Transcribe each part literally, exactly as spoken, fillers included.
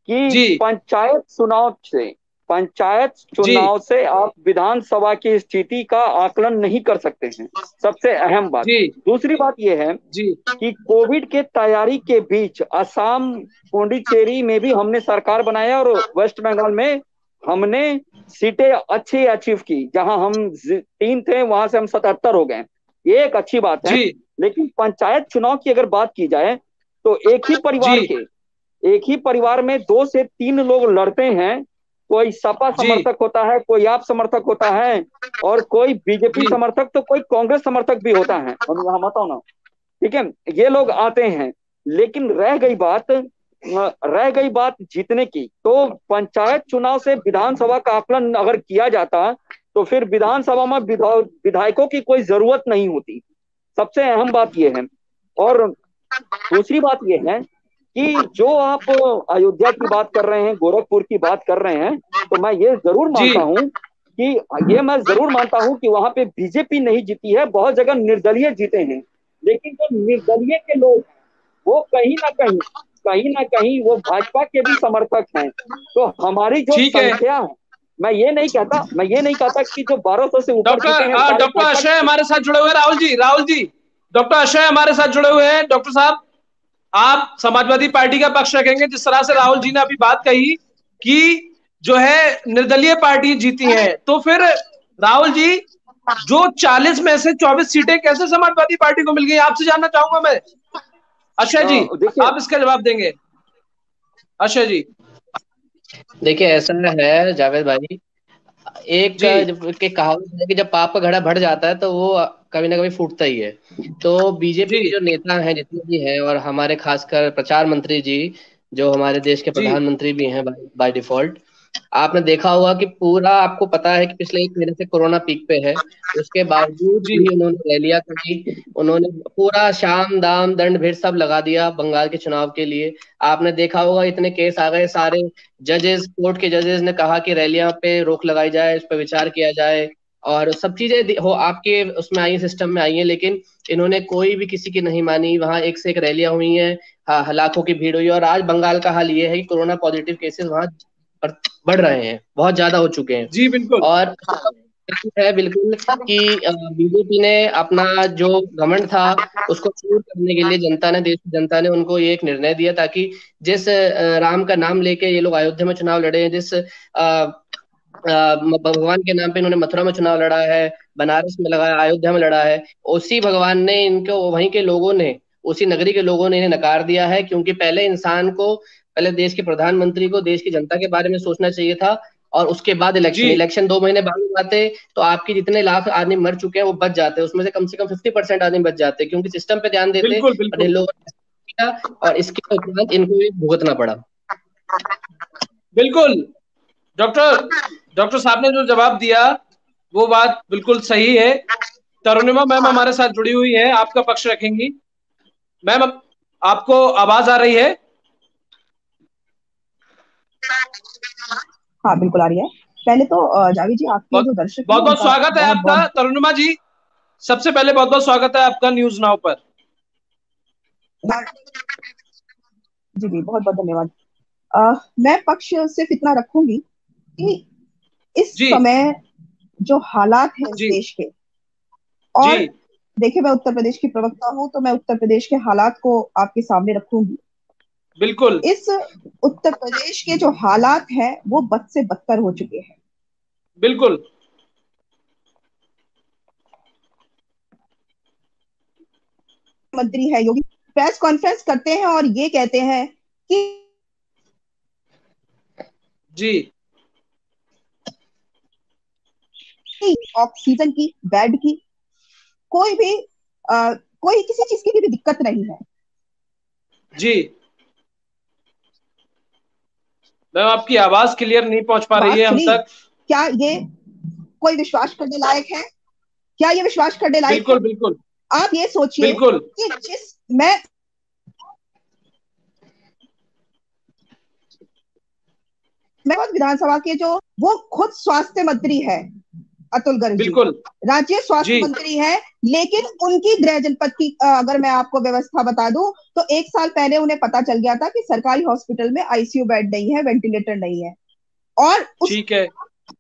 कि जी पंचायत चुनाव से पंचायत जी चुनाव से आप विधानसभा की स्थिति का आकलन नहीं कर सकते हैं, सबसे अहम बात। जी दूसरी बात यह है जी कि कोविड के तैयारी के बीच असम, पुडुचेरी में भी हमने सरकार बनाया और वेस्ट बंगाल में हमने सीटें अच्छी अचीव की। जहां हम तीन थे वहां से हम सतहत्तर हो गए, ये एक अच्छी बात है। जी लेकिन पंचायत चुनाव की अगर बात की जाए तो एक ही परिवार जी के एक ही परिवार में दो से तीन लोग लड़ते हैं। कोई सपा जी समर्थक होता है, कोई आप समर्थक होता है, और कोई बीजेपी जी समर्थक, तो कोई कांग्रेस समर्थक भी होता है। और यहाँ बताओ ना, ठीक है, ये लोग आते हैं। लेकिन रह गई बात रह गई बात जीतने की, तो पंचायत चुनाव से विधानसभा का आकलन अगर किया जाता तो फिर विधानसभा में विधायकों की कोई जरूरत नहीं होती। सबसे अहम बात यह है। और दूसरी बात यह है कि जो आप अयोध्या की बात कर रहे हैं, गोरखपुर की बात कर रहे हैं, तो मैं ये जरूर जी मानता हूं कि ये मैं जरूर मानता हूं कि वहां पे बीजेपी नहीं जीती है, बहुत जगह निर्दलीय जीते हैं। लेकिन जो निर्दलीय के लोग हैं वो कहीं ना कहीं कहीं ना कहीं वो भाजपा के भी समर्थक हैं। तो हमारी जो ठीक है। संख्या है, मैं ये नहीं कहता मैं ये नहीं कहता कि जो बारह सौ से ऊपर जीते हैं डॉक्टर सारे डॉक्टर भाजपा अक्षय के। हमारे साथ जुड़े हुए हैं। राहुल जी, राहुल जी, डॉक्टर अक्षय हमारे साथ जुड़े हुए हैं। डॉक्टर साहब, आप समाजवादी पार्टी का पक्ष रखेंगे? जिस तरह से राहुल जी ने अभी बात कही कि जो है निर्दलीय पार्टी जीती है, तो फिर राहुल जी, जो चालीस में से चौबीस सीटें कैसे समाजवादी पार्टी को मिल गई, आपसे जानना चाहूंगा मैं। अक्षय जी, देखिए, आप इसका जवाब देंगे? अक्षय जी। देखिए ऐसा है जावेद भाई, एक जी जब के कहावत है कि जब पाप का घड़ा भर जाता है तो वो कभी ना कभी फूटता ही है। तो बीजेपी जी के जो नेता हैं जितने भी हैं, और हमारे खासकर प्रचार मंत्री जी जो हमारे देश के जी प्रधानमंत्री भी हैं बाय डिफॉल्ट, आपने देखा होगा कि पूरा आपको पता है कि पिछले एक महीने से कोरोना पीक पे है, उसके बावजूद जी भी उन्होंने रैलियां करी। उन्होंने पूरा शाम दाम दंड भेद सब लगा दिया बंगाल के चुनाव के लिए। आपने देखा होगा इतने केस आ गए, सारे जजेस, कोर्ट के जजेस ने कहा कि रैलियां पे रोक लगाई जाए, इस पर विचार किया जाए, और सब चीजें दि- हो आपके उसमें आई हैं, सिस्टम में आई हैं, लेकिन इन्होंने कोई भी किसी की नहीं मानी। वहां एक से एक रैलियां हुई हैं, हाँ, लाखों की भीड़ हुई है। और आज बंगाल का हाल ये है कि कोरोना पॉजिटिव केसेस वहां बढ़ रहे हैं, बहुत ज्यादा हो चुके हैं। जी बिल्कुल। और है बिल्कुल कि बीजेपी ने अपना जो घमंड था उसको दूर करने के लिए जनता ने, देश की जनता ने उनको ये एक निर्णय दिया, ताकि जिस अ, राम का नाम लेके ये लोग अयोध्या में चुनाव लड़े हैं, जिस अ, अ, भगवान के नाम पे इन्होंने मथुरा में चुनाव लड़ा है, बनारस में लगा है, अयोध्या में लड़ा है, उसी भगवान ने इनको, वहीं के लोगों ने, उसी नगरी के लोगों ने इन्हें नकार दिया है। क्योंकि पहले इंसान को, पहले देश के प्रधानमंत्री को देश की जनता के बारे में सोचना चाहिए था, और उसके बाद जी इलेक्शन इलेक्शन दो महीने बाद में आते तो आपकी जितने लाख आदमी मर चुके हैं वो बच जाते, उसमें से कम से कम फिफ्टी परसेंट आदमी बच जाते, क्योंकि सिस्टम पे ध्यान देते। बिल्कुल और इन बिल्कुल लोगों ने किया, और इसके उपरांत इनको भी भुगतना पड़ा। बिल्कुल। डॉक्टर डॉक्टर साहब ने जो जवाब दिया वो बात बिल्कुल सही है। तरुणिमा मैम हमारे साथ जुड़ी हुई है, आपका पक्ष रखेंगी। मैम, आपको आवाज आ रही है? हाँ बिल्कुल आ रही है। पहले तो अ, जावेद जी, आपके बहुत जो दर्शक हैं बहुत बहुत उनका स्वागत है बहुत आपका, बहुत तरुणिमा जी। सबसे पहले बहुत बहुत स्वागत है आपका न्यूज नाउ पर। जी जी, बहुत बहुत धन्यवाद। अ, मैं पक्ष सिर्फ इतना रखूंगी कि इस जी समय जो हालात हैं इस जी देश के, जी और देखिए मैं उत्तर प्रदेश की प्रवक्ता हूं तो मैं उत्तर प्रदेश के हालात को आपके सामने रखूंगी। बिल्कुल इस उत्तर प्रदेश के जो हालात हैं वो बद से बदतर हो चुके हैं। बिल्कुल। मंत्री है योगी, प्रेस कॉन्फ्रेंस करते हैं और ये कहते हैं कि जी ऑक्सीजन की, बेड की, कोई भी आ, कोई किसी चीज की भी दिक्कत नहीं है। जी मैम, आपकी आवाज क्लियर नहीं पहुंच पा रही बात है हम सुनी, तक। क्या ये कोई विश्वास करने लायक है? क्या ये विश्वास करने लायक है? बिल्कुल बिल्कुल आप ये सोचिए बिल्कुल। कि जिस मैं मैं विधानसभा के जो वो खुद स्वास्थ्य मंत्री है, अतुल गर्ग जी बिल्कुल राज्य स्वास्थ्य जी मंत्री है, लेकिन उनकी गृह जनपद की अ, अगर मैं आपको व्यवस्था बता दूं तो एक साल पहले उन्हें पता चल गया था कि सरकारी हॉस्पिटल में आईसीयू बेड नहीं है, वेंटिलेटर नहीं है, और उस ठीक है।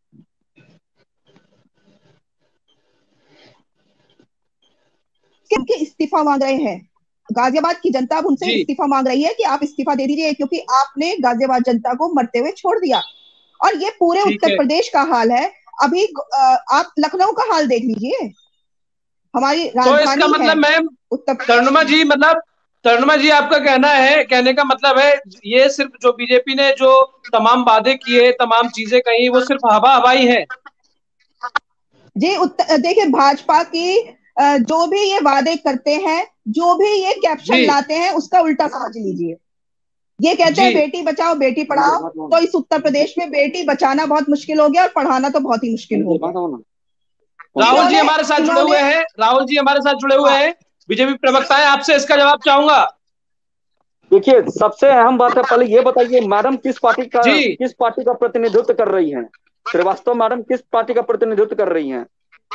उनके इस्तीफा मांग रहे हैं। गाजियाबाद की जनता अब उनसे जी इस्तीफा मांग रही है कि आप इस्तीफा दे दीजिए, क्योंकि आपने गाजियाबाद जनता को मरते हुए छोड़ दिया। और ये पूरे ठीक उत्तर है। प्रदेश का हाल है। अभी अ, आप लखनऊ का हाल देख लीजिए, हमारी तो इसका राजधानी है मतलब मैम, उत्तर प्रदेश तरुणिमा की। जी मतलब तरुणिमा जी आपका कहना है, कहने का मतलब है ये सिर्फ जो बीजेपी ने जो तमाम वादे किए, तमाम चीजें कही, वो सिर्फ हवा हवाई है। जी उत्तर देखिए, भाजपा की अ, जो भी ये वादे करते हैं, जो भी ये कैप्शन जी लाते हैं, उसका उल्टा समझ लीजिए। ये कहते जी हैं बेटी बचाओ बेटी पढ़ाओ, तो इस उत्तर प्रदेश में बेटी बचाना बहुत मुश्किल हो गया और पढ़ाना तो बहुत ही मुश्किल हो गया। राहुल जी इन्होंने हमारे साथ जुड़े हुए इन्होंने हैं, राहुल जी हमारे साथ जुड़े हुए हाँ, हैं, बीजेपी प्रवक्ता है, आपसे इसका जवाब चाहूंगा। देखिए, सबसे अहम बात है, पहले ये बताइए मैडम किस पार्टी का जी, किस पार्टी का प्रतिनिधित्व कर रही हैं? श्रीवास्तव मैडम किस पार्टी का प्रतिनिधित्व कर रही हैं?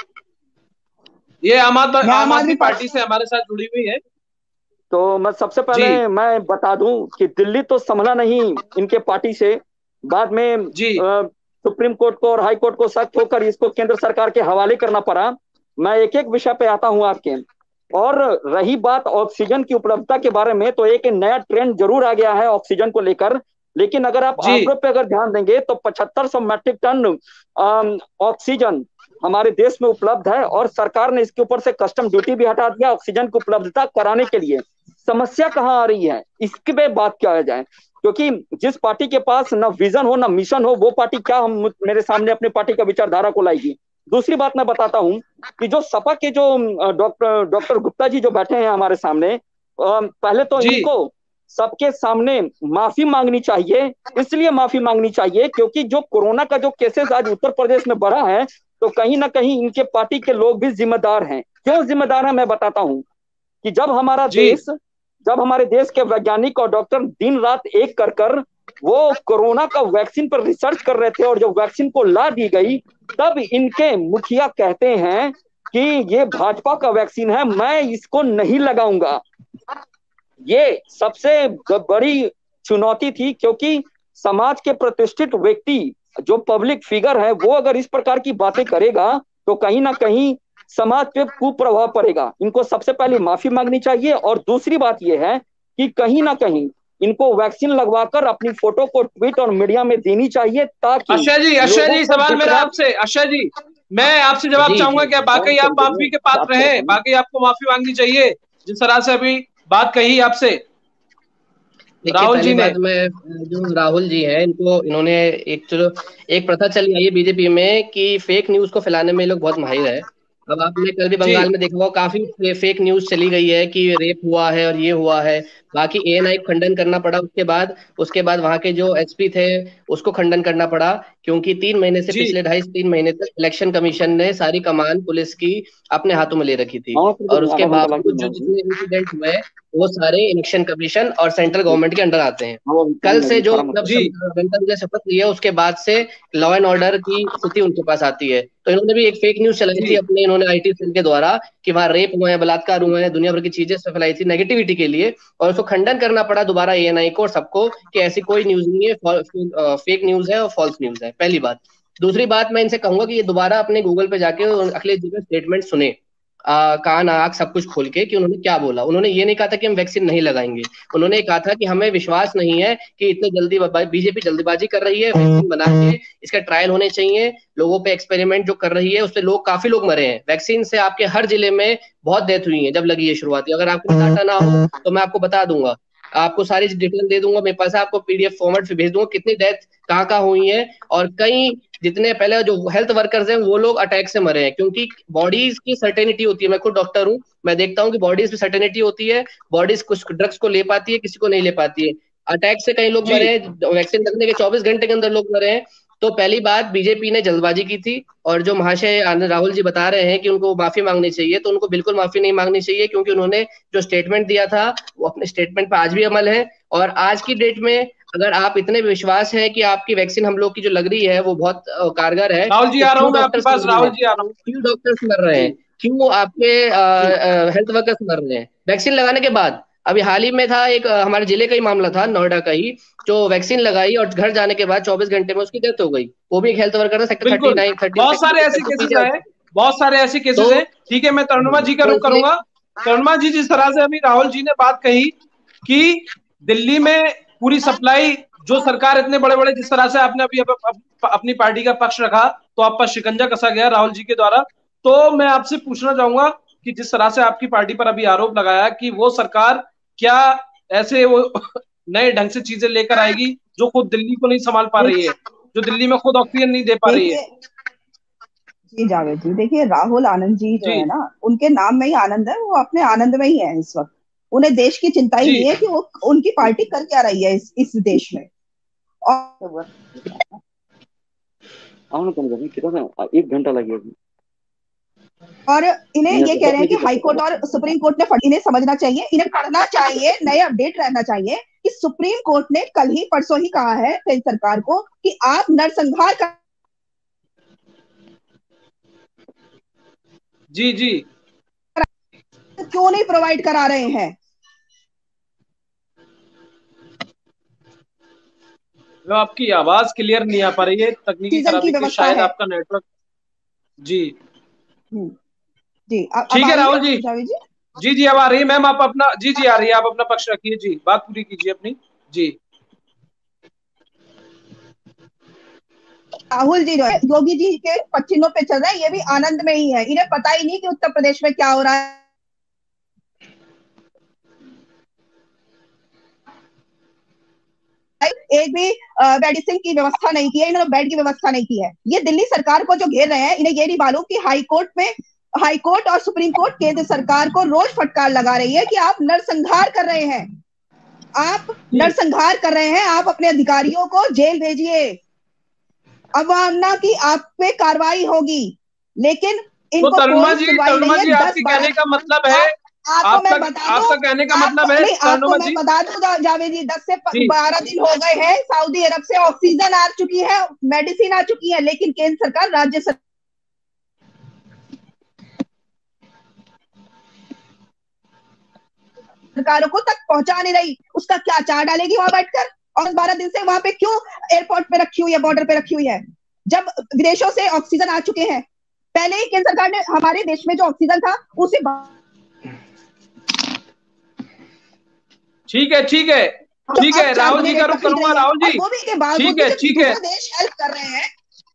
ये आम आदमी मैं आम आम आदमी आदमी पार्टी पार्टी। से हमारे साथ जुड़ी हुई है। तो मैं सबसे जी पहले मैं बता दूं कि दिल्ली तो संभला नहीं इनके पार्टी से। बाद में जी अ, सुप्रीम कोर्ट को और हाई कोर्ट को सख्त होकर इसको केंद्र सरकार के हवाले करना पड़ा। मैं एक एक विषय पे आता हूं आपके। और रही बात ऑक्सीजन की उपलब्धता के बारे में, तो एक नया ट्रेंड जरूर आ गया है ऑक्सीजन को लेकर। लेकिन अगर आप जी आंकड़ों पे अगर ध्यान देंगे तो पचहत्तर सौ मैट्रिक टन अम, ऑक्सीजन हमारे देश में उपलब्ध है, और सरकार ने इसके ऊपर से कस्टम ड्यूटी भी हटा दिया ऑक्सीजन की उपलब्धता कराने के लिए। समस्या कहाँ आ रही है, इसकी पे बात किया जाए। क्योंकि जिस पार्टी के पास ना विजन हो ना मिशन हो, वो पार्टी क्या हम मेरे सामने अपनी पार्टी का विचारधारा को लाएगी? दूसरी बात मैं बताता हूं कि जो सपा के जो डॉक्टर डॉक्टर गुप्ता जी जो बैठे हैं हमारे सामने, पहले तो जी इनको सबके सामने माफी मांगनी चाहिए। इसलिए माफी मांगनी चाहिए क्योंकि जो कोरोना का जो केसेस आज उत्तर प्रदेश में बढ़ा है, तो कहीं ना कहीं इनके पार्टी के लोग भी जिम्मेदार हैं। क्यों जिम्मेदार हैं, मैं बताता हूं कि जब हमारा जी देश जब हमारे देश के वैज्ञानिक और डॉक्टर दिन रात एक कर कर वो कोरोना का वैक्सीन पर रिसर्च कर रहे थे, और जब वैक्सीन को ला दी गई, तब इनके मुखिया कहते हैं कि ये भाजपा का वैक्सीन है, मैं इसको नहीं लगाऊंगा। ये सबसे बड़ी चुनौती थी, क्योंकि समाज के प्रतिष्ठित व्यक्ति जो पब्लिक फिगर है, वो अगर इस प्रकार की बातें करेगा तो कहीं ना कहीं समाज पे कुप्रभाव पड़ेगा। इनको सबसे पहले माफी मांगनी चाहिए। और दूसरी बात यह है कि कहीं ना कहीं इनको वैक्सीन लगवाकर अपनी फोटो को ट्वीट और मीडिया में देनी चाहिए, ताकि अक्षय जी, अक्षय लोगों जी को सवाल मेरा विश्वास। आपसे, अक्षय जी मैं आपसे जवाब जी चाहूंगा, जी क्या बाकी आप माफी के पात्र हैं? बाकी आपको माफी मांगनी चाहिए जिस तरह से अभी बात कही आपसे देखिए, राहुल पहली जी ने। बात मैं जो राहुल जी हैं, इनको इन्होंने एक चलो एक प्रथा चली आई है बीजेपी में कि फेक न्यूज को फैलाने में ये लोग बहुत माहिर है। अब आपने कल भी जी बंगाल में देखा होगा, काफी फे, फेक न्यूज चली गई है कि रेप हुआ है और ये हुआ है। बाकी एएनआई को खंडन करना पड़ा, उसके बाद उसके बाद वहां के जो एसपी थे उसको खंडन करना पड़ा, क्योंकि तीन महीने से जी पिछले ढाई से तीन महीने तक इलेक्शन कमीशन ने सारी कमान पुलिस की अपने हाथों में ले रखी थी। हाँ, फिर और तो उसके आधा घंटा लग बावजूद जो जाएगा। जितने इंसिडेंट हुए वो सारे इलेक्शन कमीशन और सेंट्रल गवर्नमेंट के अंडर आते हैं। हाँ, वो कल टाइम से लगेगा, जो खड़ा मत मतलब करो। जी जनता ने शपथ ली है, उसके बाद से लॉ एंड ऑर्डर की स्थिति उनके पास आती है। तो इन्होंने भी एक फेक न्यूज चलाई थी जी अपने, इन्होंने आईटी सेल के द्वारा, कि वहां रेप हुए हैं, बलात्कार हुए हैं, दुनिया भर की चीजें इसमें फैलाई थी नेगेटिविटी के लिए। और उसको खंडन करना पड़ा दोबारा एएनआई को और सबको कि ऐसी कोई न्यूज नहीं है, फेक न्यूज है और फॉल्स न्यूज है, पहली बात। दूसरी बात, मैं इनसे कहूंगा कि ये दोबारा अपने गूगल पे जाके अखिलेश जी का स्टेटमेंट सुने, आ, कान आंख सब कुछ खोल के, कि उन्होंने क्या बोला। उन्होंने ये नहीं कहा था कि हम वैक्सीन नहीं लगाएंगे, उन्होंने कहा था कि हमें विश्वास नहीं है कि इतने जल्दी बीजेपी जल्दीबाजी कर रही है, वैक्सीन बना के इसका ट्रायल होने चाहिए, लोगों पे एक्सपेरिमेंट जो कर रही है उससे लोग काफी लोग मरे हैं। वैक्सीन से आपके हर जिले में बहुत डेथ हुई है जब लगी है शुरुआती। अगर आपको डाटा ना हो तो मैं आपको बता दूंगा, आपको सारी डिटेल दे दूंगा, मेरे पास है, आपको पीडीएफ फॉर्मेट पे भेज दूंगा कितनी डेथ कहाँ कहाँ हुई है। और कई जितने पहले जो हेल्थ वर्कर्स हैं वो लोग अटैक से मरे हैं, क्योंकि बॉडीज की सर्टेनिटी होती है। मैं खुद डॉक्टर हूँ, मैं देखता हूँ कि बॉडीज की सर्टेनिटी होती है, बॉडीज कुछ ड्रग्स को ले पाती है, किसी को नहीं ले पाती है। अटैक से कई लोग जी मरे हैं, वैक्सीन लगने के चौबीस घंटे के अंदर लोग मरे हैं। तो पहली बात, बीजेपी ने जल्दबाजी की थी। और जो महाशय राहुल जी बता रहे हैं कि उनको माफी मांगनी चाहिए, तो उनको बिल्कुल माफी नहीं मांगनी चाहिए, क्योंकि उन्होंने जो स्टेटमेंट दिया था वो अपने स्टेटमेंट पर आज भी अमल है। और आज की डेट में अगर आप इतने विश्वास है कि आपकी वैक्सीन हम लोग की जो लग रही है वो बहुत कारगर है, राहुल जी तो आ रहा क्यों हूँ मैं आपके डॉक्टर्स पास, मर रहे राहुल हैं, जी आ रहा हूँ क्यों डॉक्टर्स मर रहे हैं, क्यों आपके हेल्थ वर्कर्स मर रहे हैं वैक्सीन लगाने के बाद? अभी हाल ही में था एक, हमारे जिले का ही मामला था, नोएडा का ही, जो वैक्सीन लगाई और घर जाने के बाद चौबीस घंटे में उसकी डेथ हो गई। वो भी एक हेल्थ वर्कर था, सेक्टर थर्टी बिल्कुल, नाइन थर्टी बहुत सारे ऐसे थर्टी केसेस पीछे। हैं, बहुत सारे ऐसे केसेस तो हैं। ठीक है, मैं तरुणिमा जी का तो रुख इसलिए करूंगा। तरुणिमा जी, जिस तरह से अभी राहुल जी ने बात कही कि दिल्ली में पूरी सप्लाई, जो सरकार इतने बड़े बड़े, जिस तरह से आपने अभी अप, अप, अपनी पार्टी का पक्ष रखा तो आप पर शिकंजा कसा गया राहुल जी के द्वारा। तो मैं आपसे पूछना चाहूंगा कि जिस तरह से आपकी पार्टी पर अभी आरोप लगाया कि वो सरकार क्या ऐसे वो नए ढंग से चीजें लेकर आएगी जो खुद दिल्ली को नहीं संभाल पा रही है, जो दिल्ली में खुद ऑक्सीजन नहीं दे पा रही है। देखिए जी जावेद जी, देखिए राहुल आनंद जी जो जी है ना, उनके नाम में ही आनंद है, वो अपने आनंद में ही है इस वक्त। उन्हें देश की चिंता ही जी नहीं है कि वो उनकी पार्टी कर क्या रही है इस इस देश में। और एक घंटा लगेगा। और इन्हें यहाँ ये से कह दस रहे हैं मिनट कि ही हाई कोर्ट और सुप्रीम कोर्ट ने फट- इन्हें समझना चाहिए, इन्हें पढ़ना चाहिए, नए अपडेट रहना चाहिए कि सुप्रीम कोर्ट ने कल ही परसों ही कहा है केंद्र सरकार को कि आप नरसंहार का जी जी क्यों नहीं प्रोवाइड करा रहे हैं। वो आपकी आवाज क्लियर नहीं आ पा रही है, तकनीकी सीजन की खराबी के व्यवस्था शायद है। आपका नेटवर्क। जी हम्म, जी अब अब ठीक आ है रही राहुल है जी। जावेद जी। जी जी अब आ रही है मैम, आप अपना, जी जी आ रही है, आप अपना पक्ष रखिए, जी बात पूरी कीजिए अपनी। जी राहुल जी जो है योगी जी के पच्चीनों पे चल रहे हैं, ये भी आनंद में ही है, इन्हें पता ही नहीं कि उत्तर प्रदेश में क्या हो रहा है। एक भी मेडिसिन की व्यवस्था नहीं की है इन्होंने, बेड की व्यवस्था नहीं की है। ये दिल्ली सरकार को जो घेर रहे हैं, इन्हें ये नहीं मालूम कि हाई कोर्ट में, हाई कोर्ट और सुप्रीम कोर्ट केंद्र सरकार को रोज फटकार लगा रही है कि आप नरसंहार कर रहे हैं, आप जी नरसंहार कर रहे हैं, आप अपने अधिकारियों को जेल भेजिए, अवमानना की आप पे कार्रवाई होगी। लेकिन तो इनको तरुणिमा कोई जी, सुनवाई नहीं तरुणिमा है। जी दस आपके कहने का बारह मतलब है, आप आपको आपका मैं बता दूं, आपका कहने का आपको मतलब है नहीं, आपको तरुणिमा मैं जी। बता दूं जा- जावेद जी, दस से जी बारह दिन हो गए हैं, सऊदी अरब से ऑक्सीजन आ चुकी है, मेडिसिन आ चुकी है, लेकिन केंद्र सरकार, राज्य सरकारों को तक पहुंचा नहीं रही। उसका क्या चार्ट डालेगी वहां बैठकर? और बारह दिन से वहां पे क्यों एयरपोर्ट पे रखी हुई है, बॉर्डर पे रखी हुई है, जब विदेशों से ऑक्सीजन आ चुके हैं? पहले ही केंद्र सरकार ने हमारे देश में जो ऑक्सीजन था उसे, ठीक है ठीक है तो ठीक अब है, चार राहुल गुने जी का रेट पर रुख खरीद करूंगा रही है, राहुल और जी। वो भी के बावजूद ठीक भी है जब ठीक है दूसरे देश हेल्प कर रहे हैं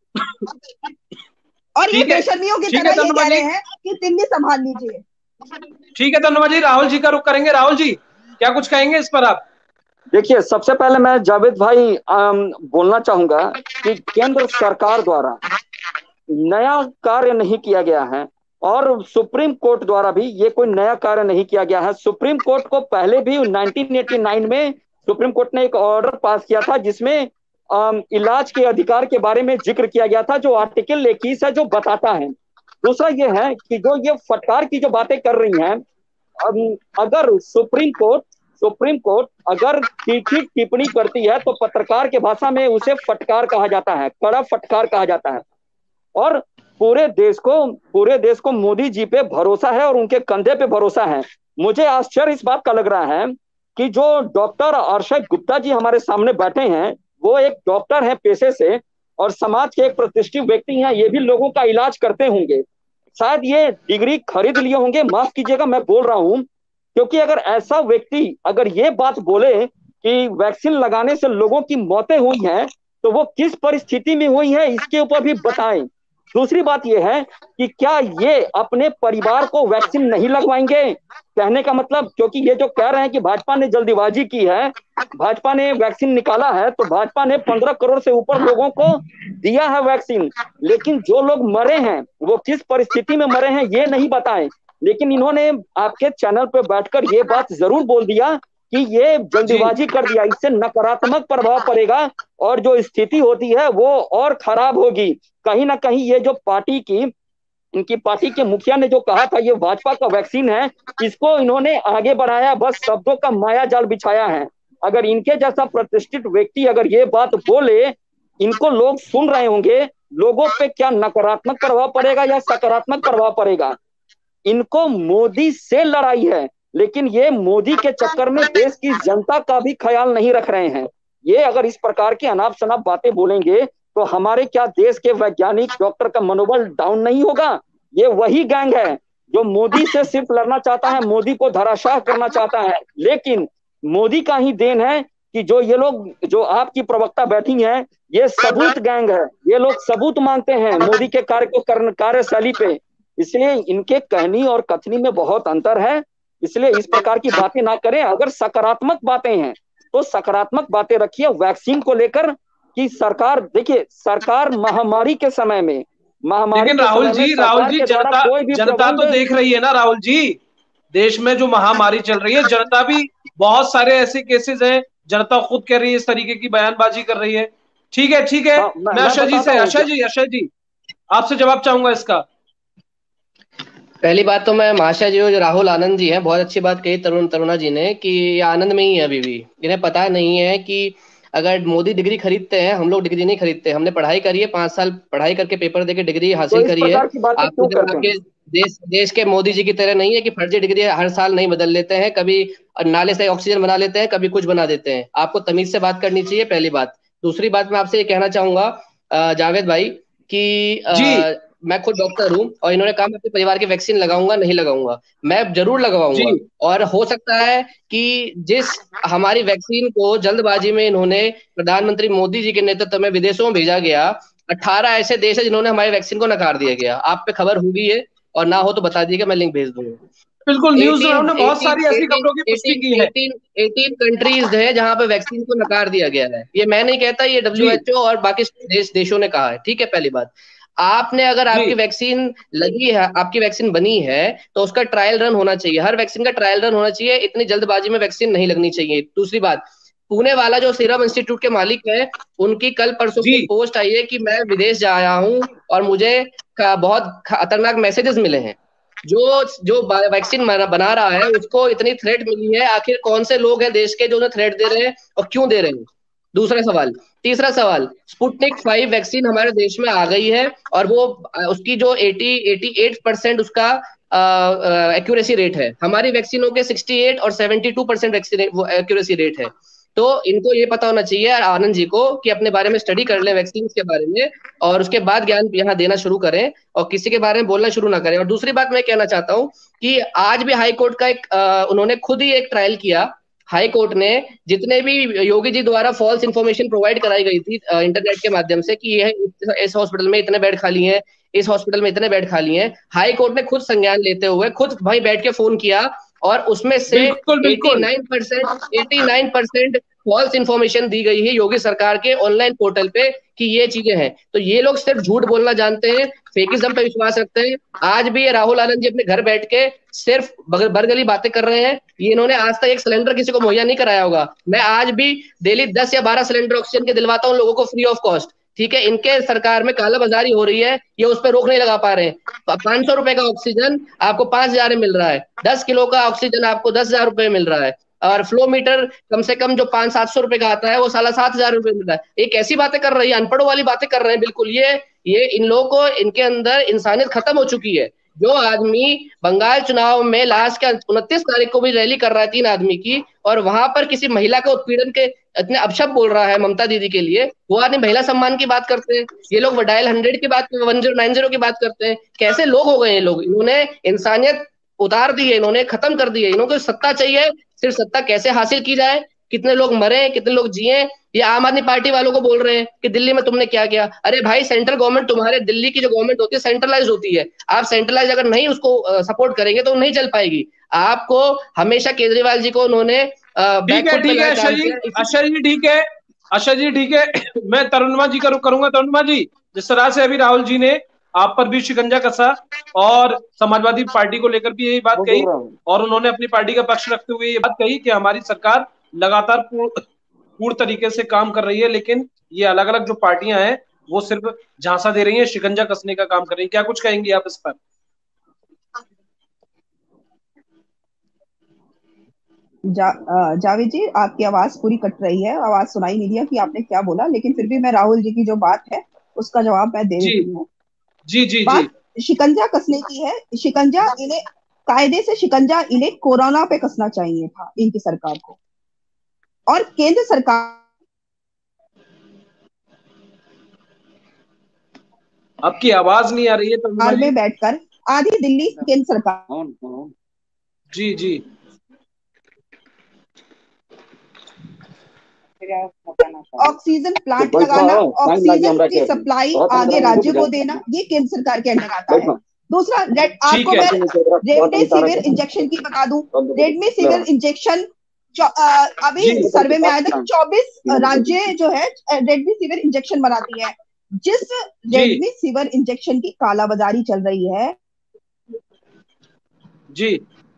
और ये ठीक है बेशर्मियों की ठीक है तरह ये तरुणिमा कह जी, रहे हैं कि दिल्ली संभाल लीजिए। ठीक है तरुणिमा जी, राहुल जी का रुख करेंगे। राहुल जी क्या कुछ कहेंगे इस पर आप? देखिए, सबसे पहले मैं जावेद भाई अम, बोलना चाहूंगा कि केंद्र सरकार द्वारा नया कार्य नहीं किया गया है और सुप्रीम कोर्ट द्वारा भी ये कोई नया कार्य नहीं किया गया है। सुप्रीम कोर्ट को पहले भी नाइनटीन एटी नाइन में सुप्रीम कोर्ट ने एक ऑर्डर पास किया था जिसमें अम, इलाज के अधिकार के बारे में जिक्र किया गया था, जो आर्टिकल इक्कीस है, जो बताता है। दूसरा ये है कि जो ये फटकार की जो बातें कर रही हैं, अम, अगर सुप्रीम कोर्ट सुप्रीम कोर्ट अगर तीखी टिप्पणी करती है तो पत्रकार के भाषा में उसे फटकार कहा जाता है, कड़ा फटकार कहा जाता है। और पूरे देश को पूरे देश को मोदी जी पे भरोसा है और उनके कंधे पे भरोसा है। मुझे आश्चर्य इस बात का लग रहा है कि जो डॉक्टर अरशद गुप्ता जी हमारे सामने बैठे हैं, वो एक डॉक्टर हैं पेशे से और समाज के एक प्रतिष्ठित व्यक्ति हैं, ये भी लोगों का इलाज करते होंगे, शायद ये डिग्री खरीद लिए होंगे, माफ कीजिएगा मैं बोल रहा हूं, क्योंकि अगर ऐसा व्यक्ति अगर ये बात बोले कि वैक्सीन लगाने से लोगों की मौतें हुई हैं, तो वो किस परिस्थिति में हुई है इसके ऊपर भी बताएं। दूसरी बात यह है कि क्या ये अपने परिवार को वैक्सीन नहीं लगवाएंगे? कहने का मतलब, क्योंकि ये जो कह रहे हैं कि भाजपा ने जल्दीबाजी की है, भाजपा ने वैक्सीन निकाला है, तो भाजपा ने पंद्रह करोड़ से ऊपर लोगों को दिया है वैक्सीन, लेकिन जो लोग मरे हैं वो किस परिस्थिति में मरे हैं ये नहीं बताए। लेकिन इन्होंने आपके चैनल पर बैठकर ये बात जरूर बोल दिया कि ये जी जल्दीबाजी कर दिया, इससे नकारात्मक प्रभाव पड़ेगा और जो स्थिति होती है वो और खराब होगी। कहीं ना कहीं ये जो पार्टी की इनकी पार्टी के मुखिया ने जो कहा था ये भाजपा का वैक्सीन है, इसको इन्होंने आगे बढ़ाया, बस शब्दों का माया जाल बिछाया है। अगर इनके जैसा प्रतिष्ठित व्यक्ति अगर ये बात बोले, इनको लोग सुन रहे होंगे, लोगों पे क्या नकारात्मक प्रभाव पड़ेगा या सकारात्मक प्रभाव पड़ेगा। इनको मोदी से लड़ाई है, लेकिन ये मोदी के चक्कर में देश की जनता का भी ख्याल नहीं रख रहे हैं। ये अगर इस प्रकार की अनाप शनाप बातें बोलेंगे तो हमारे क्या देश के वैज्ञानिक डॉक्टर का मनोबल डाउन नहीं होगा। ये वही गैंग है जो मोदी से सिर्फ लड़ना चाहता है, मोदी को धराशाह करना चाहता है। लेकिन मोदी का ही देन है कि जो ये लोग, जो आपकी प्रवक्ता बैठी हैं, ये सबूत गैंग है। ये लोग सबूत मांगते हैं मोदी के कार्य को कार्यशैली पे। इसलिए इनके कहनी और कथनी में बहुत अंतर है। इसलिए इस प्रकार की बातें ना करें। अगर सकारात्मक बातें हैं तो सकारात्मक बातें रखिए वैक्सीन को लेकर कि सरकार, देखिए सरकार महामारी के समय में, महामारी लेकिन राहुल जी राहुल जी जनता जनता तो देख रही है ना राहुल जी, देश में जो महामारी चल रही है, जनता भी बहुत सारे ऐसे केसेस हैं, जनता खुद कह रही है, इस तरीके की बयानबाजी कर रही है। ठीक है ठीक है, मैं आशा जी से आशा जी आशा जी आपसे जवाब चाहूंगा इसका। पहली बात तो मैं महाशय जी जो राहुल आनंद जी हैं, बहुत अच्छी बात कही तरुण तरुणा जी ने कि ये आनंद में ही है अभी भी। इन्हें पता नहीं है कि अगर मोदी डिग्री खरीदते हैं, हम लोग डिग्री नहीं खरीदते। हमने पढ़ाई करी है, पांच साल पढ़ाई करके पेपर देके डिग्री हासिल करी है। आपके देश देश के मोदी जी की तरह नहीं है कि फर्जी डिग्री हर साल नहीं बदल लेते हैं, कभी नाले से ऑक्सीजन बना लेते हैं, कभी कुछ बना देते हैं। आपको तमीज से बात करनी चाहिए, पहली बात। दूसरी बात मैं आपसे ये कहना चाहूंगा जावेद भाई कि मैं खुद डॉक्टर हूं और इन्होंने कहा मैं अपने परिवार के वैक्सीन लगाऊंगा, नहीं लगाऊंगा, मैं जरूर लगवाऊंगा। और हो सकता है कि जिस हमारी वैक्सीन को जल्दबाजी में इन्होंने प्रधानमंत्री मोदी जी के नेतृत्व में विदेशों में भेजा गया, अठारह ऐसे देश है जिन्होंने हमारी वैक्सीन को नकार दिया गया। आप पे खबर होगी है, और ना हो तो बता दीजिएगा, मैं लिंक भेज दूंगा। बिल्कुल, न्यूज़ राउंड ने बहुत सारी ऐसी खबरों की पुष्टि की है। अठारह कंट्रीज है जहां पे वैक्सीन को नकार दिया गया है। ये मैं नहीं कहता, ये डब्ल्यू एच ओ और बाकी देश देशों ने कहा है। ठीक है, पहली बात। आपने अगर आपकी वैक्सीन लगी है, आपकी वैक्सीन बनी है, तो उसका ट्रायल रन होना चाहिए। हर वैक्सीन का ट्रायल रन होना चाहिए, इतनी जल्दबाजी में वैक्सीन नहीं लगनी चाहिए। दूसरी बात, पुणे वाला जो सीरम इंस्टीट्यूट के मालिक है, उनकी कल परसों की पोस्ट आई है कि मैं विदेश जा आया हूं और मुझे बहुत खतरनाक मैसेजेस मिले हैं। जो जो वैक्सीन बना रहा है उसको इतनी थ्रेट मिली है, आखिर कौन से लोग हैं देश के जो उन्हें थ्रेट दे रहे हैं और क्यों दे रहे हैं? दूसरा सवाल। तीसरा सवाल, स्पुतनिक फाइव वैक्सीन हमारे देश में आ गई है और वो उसकी जो अस्सी अठासी परसेंट उसका एक्यूरेसी रेट है। हमारी वैक्सीनों के अड़सठ और बहत्तर परसेंट एक्यूरेसी रेट है। तो इनको ये पता होना चाहिए आनंद जी को कि अपने बारे में स्टडी कर लें वैक्सीन के बारे में, और उसके बाद ज्ञान यहाँ देना शुरू करें और किसी के बारे में बोलना शुरू ना करें। और दूसरी बात मैं कहना चाहता हूँ कि आज भी हाई कोर्ट का एक आ, उन्होंने खुद ही एक ट्रायल किया। हाई कोर्ट ने जितने भी योगी जी द्वारा फॉल्स इंफॉर्मेशन प्रोवाइड कराई गई थी इंटरनेट के माध्यम से कि यह इस हॉस्पिटल में इतने बेड खाली हैं, इस हॉस्पिटल में इतने बेड खाली हैं, हाई कोर्ट ने खुद संज्ञान लेते हुए खुद भाई बैठ के फोन किया और उसमें से नवासी परसेंट नवासी परसेंट फॉल्स इंफॉर्मेशन दी गई है योगी सरकार के ऑनलाइन पोर्टल पे कि ये चीजें हैं। तो ये लोग सिर्फ झूठ बोलना जानते हैं, फेकिज्म पे विश्वास रखते हैं। आज भी ये राहुल आनंद जी अपने घर बैठ के सिर्फ बरगली बातें कर रहे हैं। ये इन्होंने आज तक एक सिलेंडर किसी को मुहैया नहीं कराया होगा। मैं आज भी डेली दस या बारह सिलेंडर ऑक्सीजन के दिलवाता हूँ लोगों को फ्री ऑफ कॉस्ट। ठीक है, इनके सरकार में कालाबाजारी हो रही है, ये उस पर रोक नहीं लगा पा रहे हैं। पांच सौ रुपए का ऑक्सीजन आपको पांच हजार में मिल रहा है, दस किलो का ऑक्सीजन आपको दस हजार रुपए में मिल रहा है, और फ्लो मीटर कम से कम जो पांच सात सौ रुपए का आता है वो साला सात हजार रुपए मिल रहा है। एक ऐसी बातें कर रही है, अनपढ़ों वाली बातें कर रहे हैं। बिल्कुल ये ये इन लोगों को, इनके अंदर इंसानियत खत्म हो चुकी है। जो आदमी बंगाल चुनाव में लास्ट के उनतीस तारीख को भी रैली कर रहा है तीन आदमी की, और वहां पर किसी महिला के उत्पीड़न के इतने अपशब्द बोल रहा है ममता दीदी के लिए, वो आदमी महिला सम्मान की बात करते हैं। ये लोग डायल हंड्रेड की बात, वन जीरो नाइन जीरो की बात करते हैं। कैसे लोग हो गए ये लोग? इन्होंने इंसानियत उतार दी है, इन्होंने खत्म कर दी है। इन्होंने सत्ता चाहिए, सिर्फ सत्ता कैसे हासिल की जाए, कितने लोग मरे, कितने लोग जिए। ये आम आदमी पार्टी वालों को बोल रहे हैं कि दिल्ली में तुमने क्या किया। अरे भाई, सेंट्रल गवर्नमेंट, तुम्हारे दिल्ली की जो गवर्नमेंट होती है सेंट्रलाइज होती है। आप सेंट्रलाइज अगर नहीं उसको सपोर्ट करेंगे तो नहीं चल पाएगी। आपको हमेशा केजरीवाल जी को उन्होंने ठीक है ठीक है आशा जी आशा जी ठीक है आशा जी ठीक है मैं तरुणमा जी का रुख करूंगा। तरुणमा जी, जिस तरह से अभी राहुल जी ने आप पर भी शिकंजा कसा और समाजवादी पार्टी को लेकर भी यही बात कही, और उन्होंने अपनी पार्टी का पक्ष रखते हुए ये बात कही कि हमारी सरकार लगातार पूर्ण तरीके से काम कर रही है, लेकिन ये अलग अलग जो पार्टियां हैं वो सिर्फ झांसा दे रही हैं, शिकंजा कसने का काम कर रही है। क्या कुछ कहेंगे आप इस पर? जा, अ, जावेद जी, आपकी आवाज पूरी कट रही है, आवाज सुनाई नहीं दिया कि आपने क्या बोला, लेकिन फिर भी मैं राहुल जी की जो बात है उसका जवाब मैं दे जी देती हूँ। जी जी जी बात शिकंजा कसने की है। शिकंजा इन्हें, कायदे से शिकंजा इन्हें कोरोना पे कसना चाहिए था इनकी सरकार को। और केंद्र सरकार आपकी आवाज नहीं आ रही है तनुमा जी। में बैठकर आधी दिल्ली केंद्र सरकार, जी जी ऑक्सीजन तो प्लांट बैठो, लगाना, टाइम लागी ऑक्सीजन हमरा की के सप्लाई बहुत हम आगे करेंगे राज्य रुक को जा देना, ये केंद्र सरकार के अंडर आता है। बैठो दूसरा, रेड ठीक आपको है मैं बहुत हम तारा रेमडेसिविर के इंजेक्शन की बता दूं। ले रेमडेसिविर रहा इंजेक्शन अभी जी सर्वे में आया था कि चौबीस राज्य जो है रेमडेसिविर इंजेक्शन बनाती है। जिस जी रेमडेसिविर इंजेक्शन की कालाबाजारी चल रही है, जी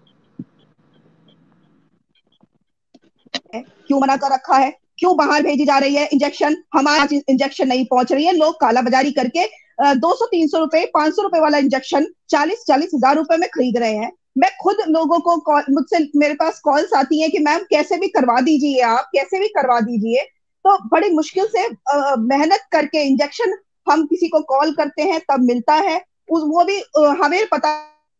क्यों मना कर रखा है, क्यों बाहर भेजी जा रही है इंजेक्शन, हमारे इंजेक्शन नहीं पहुंच रही है, लोग कालाबाजारी करके दो सौ तीन सौ रुपए पांच सौ रुपए वाला इंजेक्शन चालीस चालीस हजार रुपए में खरीद रहे हैं। मैं खुद लोगों को कॉल, मुझसे मेरे पास कॉल्स आती है कि मैम कैसे भी करवा दीजिए, आप कैसे भी करवा दीजिए। तो बड़ी मुश्किल से अ, मेहनत करके इंजेक्शन हम किसी को कॉल करते हैं तब मिलता है, उस वो भी अ, हमें पता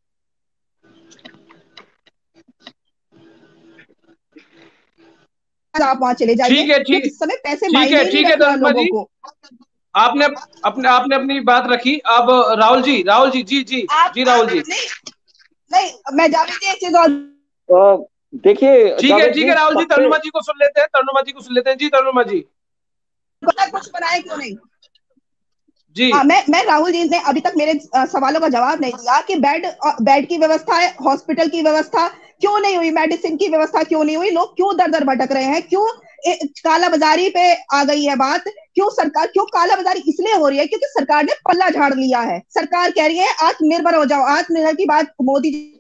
आप वहां चले जाइए, ठीक है क्योंकि ठीक इस समय पैसे ठीक है मायने नहीं ठीक है रख रहा तनुमा लोगों जी। को। आपने अपने आपने अपनी बात रखी। अब राहुल जी राहुल जी जी जी आप जी आप राहुल जी नहीं नहीं, मैं जावेद जी एक चीज और, अ, देखिए ठीक है जावेद ठीक जी है राहुल जी, सबसे तनुमा जी को सुन लेते हैं, तनुमा जी को सुन लेते हैं। जी तनुमा जी पता कुछ बनाए क्यों नहीं। जी हाँ, मैं मैं राहुल जी ने अभी तक मेरे अ, सवालों का जवाब नहीं दिया कि बेड अ, बेड की व्यवस्था है, हॉस्पिटल की व्यवस्था क्यों नहीं हुई, मेडिसिन की व्यवस्था क्यों नहीं हुई, लोग क्यों दर दर भटक रहे हैं, क्यों ए, कालाबाजारी पे आ गई है बात, क्यों सरकार, क्यों कालाबाजारी इसलिए हो रही है क्योंकि सरकार ने पल्ला झाड़ लिया है। सरकार कह रही है आत्मनिर्भर हो जाओ, आत्मनिर्भर की बात मोदी जी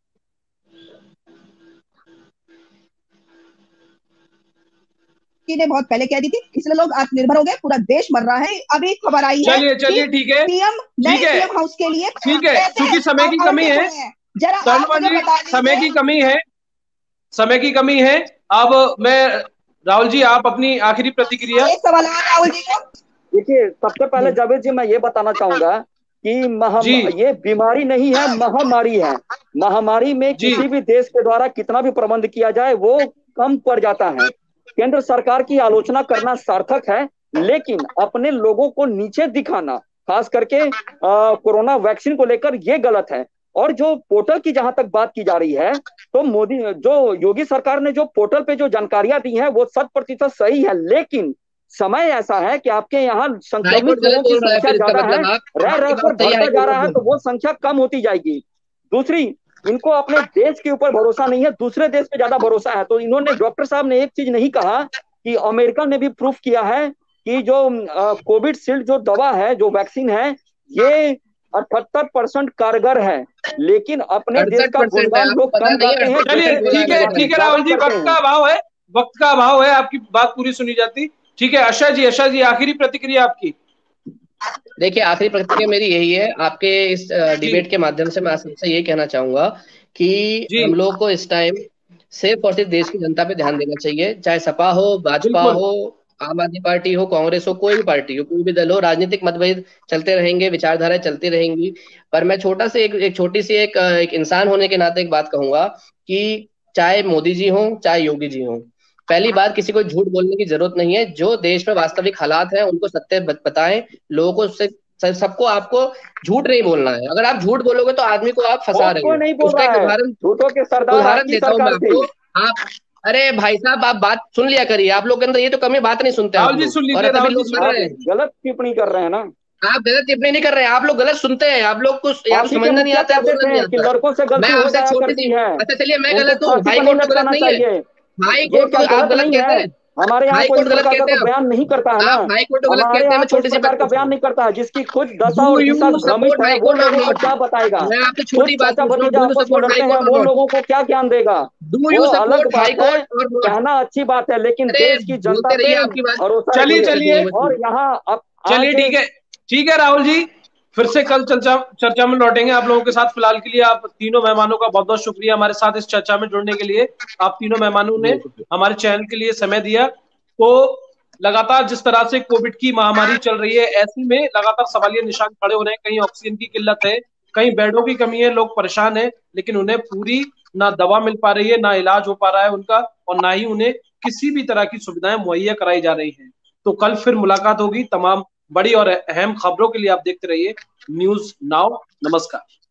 ने बहुत पहले कह दी थी, इसलिए लोग आत्मनिर्भर हो गए, पूरा देश मर रहा है। अभी खबर आई है चलिए कि चलिए ठीक है पीएम ठीक नए है पीएम हाउस के लिए ठीक है, पैसे क्योंकि समय की कमी आवंटित है हुए हैं। जरा आप तनुमा मुझे जी, बता समय दीजिए। की कमी है, समय की कमी है। अब मैं राहुल जी, आप अपनी आखिरी प्रतिक्रिया। एक सवाल और राहुल जी को। देखिए सबसे पहले जावेद जी मैं ये बताना चाहूंगा कि महाम जी ये बीमारी नहीं है, महामारी है। महामारी में जी किसी भी देश के द्वारा कितना भी प्रबंध किया जाए वो कम पड़ जाता है। केंद्र सरकार की आलोचना करना सार्थक है, लेकिन अपने लोगों को नीचे दिखाना, खास करके अ, कोरोना वैक्सीन को लेकर ये गलत है। और जो पोर्टल की जहां तक बात की जा रही है, तो मोदी जो योगी सरकार ने जो पोर्टल पे जो जानकारियां दी हैं वो शत प्रतिशत सही है, लेकिन समय ऐसा है कि आपके यहाँ हाईकोर्ट संक्रमित गलत लोगों की बोल रहा है, संख्या फिर इसका ज्यादा है, मतलब आप रह आपकी रह कर बात सही है, बढ़ता जा हाईकोर्ट रहा है, गलत तो बोल वो संख्या कम होती जाएगी। दूसरी, इनको अपने देश के ऊपर भरोसा नहीं है, दूसरे देश पे ज्यादा भरोसा है। तो इन्होंने, डॉक्टर साहब ने एक चीज नहीं कहा कि अमेरिका ने भी प्रूफ किया है कि जो कोविड शील्ड जो दवा है, जो वैक्सीन है, ये अठहत्तर परसेंट कारगर है, लेकिन अपने देश अड़सठ का परसेंट है, गुणगान आपको लोग पता कम नहीं है, गाते हैं, अड़सठ चलिए दूसरे परसेंट बोला देश है ठीक के है मेरे बारे ठीक में है भाई। ज्यादा राहुल जी, करते वक्त का हैं। अभाव है, वक्त का अभाव है, आपकी बात पूरी सुनी जाती। ठीक है आशा जी, आशा जी आखिरी प्रतिक्रिया आपकी। देखिए, आखिरी प्रतिक्रिया मेरी यही है, आपके इस जी डिबेट के माध्यम से मैं सबसे ये कहना चाहूंगा कि जी हम लोग को इस टाइम सिर्फ और सिर्फ देश की जनता पे ध्यान देना चाहिए, चाहे सपा हो, भाजपा बिल्कुल हो, आम आदमी पार्टी हो, कांग्रेस हो, कोई भी पार्टी हो, कोई भी दल हो, राजनीतिक मतभेद चलते रहेंगे, विचारधाराएं चलती रहेंगी। पर मैं छोटा से एक, एक छोटी सी एक, एक इंसान होने के नाते एक बात कहूंगा कि चाहे मोदी जी हो, चाहे योगी जी हो, पहली बात, किसी को झूठ बोलने की जरूरत नहीं है। जो देश में वास्तविक हालात हैं उनको सत्य बताएं, लोगों को उससे सबको, आपको झूठ नहीं बोलना है। अगर आप झूठ बोलोगे तो आदमी को आप फंसा झूठ रहे कोई हो। नहीं बोल उसका एक रहा है, उदाहरण झूठों के सरदार उदाहरण आपकी देता हूं मैं सरकार थी। आपको। आप, अरे भाई साहब, आप बात सुन लिया करिए, आप लोग के अंदर ये तो कमी, बात नहीं सुनते आप राहुल जी लोग, सुन और लीजिए, तभी राहुल जी लोग सुन मर आप रहे लीजिए। हैं। गलत टिप्पणी कर रहे हैं ना। आप गलत टिप्पणी नहीं कर रहे हैं, आप लोग गलत सुनते हैं, आप लोग को या तो पार्टी के समझना नहीं मुखिया आता है, कहते बोलना नहीं थे कि आता। लड़कों से मैं गलती हो आपसे एक जाया छोटी करती सी, है, अच्छा चलिए मैं उनको गलत हूँ, फांसी हाई पर नहीं कोर्ट तो गलत लटकाना नहीं है, चाहिए। हाई ये कोर्ट क्या तो आप गलत गलत नहीं कहते है? हैं, हमारे यहाँ हाई कोई इस कोर्ट गलत प्रकार का कहते तो हैं, बयान नहीं करता है ना। आप हाई कोर्ट को गलत हमारे कहते हैं। यहाँ मैं कोई इस छोटी सी प्रकार बात का बयान पूछूं, नहीं करता है। जिसकी खुद दशा डू और यू दिशा भ्रमित सपोर्ट है, हाई वो कोर्ट और लोगों को नॉट? क्या बताएगा? मैं आपसे खुद छोटी बात चाचा पूछ रहा हूँ, भतीजा डू यू आपस में सपोर्ट हाई लड़ते हैं, कोर्ट और वो नॉट? लोगों को क्या ज्ञान देगा? डू वो यू अलग सपोर्ट हाई बात है, कोर्ट और नॉट? कहना अच्छी बात है, लेकिन अरे देश की जनता बोलते रहिए, पे आपकी बात भरोसा चलिए कोई रखिए। दिक्कत नहीं चलिए है मुझको। और यहाँ अब चलिए आज ठीक है ठीक है राहुल जी, फिर से कल चर्चा चर्चा में लौटेंगे आप लोगों के साथ। फिलहाल के लिए आप तीनों मेहमानों का बहुत बहुत शुक्रिया हमारे साथ इस चर्चा में जुड़ने के लिए। आप तीनों मेहमानों ने हमारे चैनल के लिए समय दिया। तो लगातार जिस तरह से कोविड की महामारी चल रही है, ऐसे में लगातार सवालिया निशान खड़े हो रहे हैं। कहीं ऑक्सीजन की किल्लत है, कहीं बेडों की कमी है, लोग परेशान हैं, लेकिन उन्हें पूरी ना दवा मिल पा रही है, ना इलाज हो पा रहा है उनका, और ना ही उन्हें किसी भी तरह की सुविधाएं मुहैया कराई जा रही हैं। तो कल फिर मुलाकात होगी। तमाम बड़ी और अहम खबरों के लिए आप देखते रहिए न्यूज नाउ। नमस्कार।